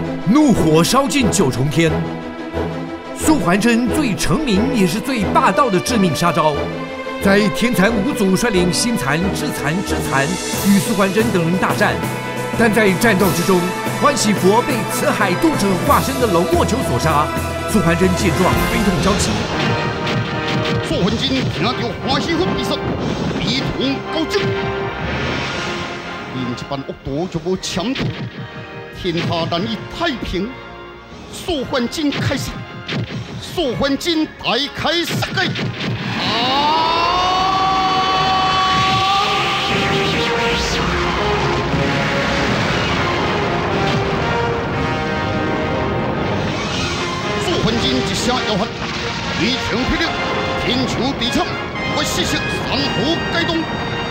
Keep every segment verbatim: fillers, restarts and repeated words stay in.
怒火烧尽九重天。素还真最成名也是最霸道的致命杀招，在天蚕五祖率领新蚕、智蚕、之蚕与素还真等人大战，但在战斗之中，欢喜佛被辞海渡者化身的龙墨球所杀。素还真见状，悲痛交集。 素还真听到欢喜佛被杀，悲痛交集。因这般恶毒就无强度，天下难以太平。素还真开杀，素还真大开杀戒。啊！素还真一声吆喝，一声霹雳，天穹地颤，我四色山河改动。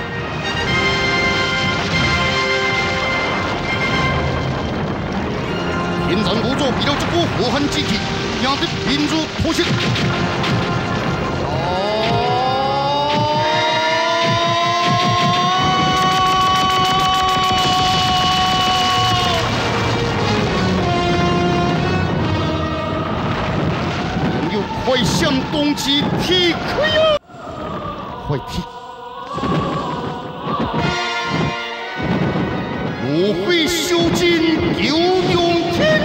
天蚕五祖为了这股浩瀚之气，赢得民族妥协。朋友，快向东极踢开呀！快踢！我会修金九永天。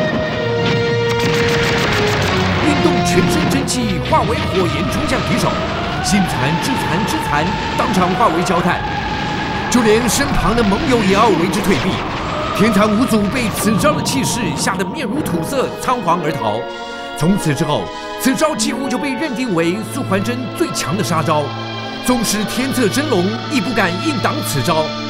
运动全身真气，化为火焰冲向敌手。新蚕、智蚕、之蚕当场化为焦炭，就连身旁的盟友也要为之退避。天蚕五祖被此招的气势吓得面如土色，仓皇而逃。从此之后，此招几乎就被认定为素还真最强的杀招。纵使天策真龙亦不敢硬挡此招。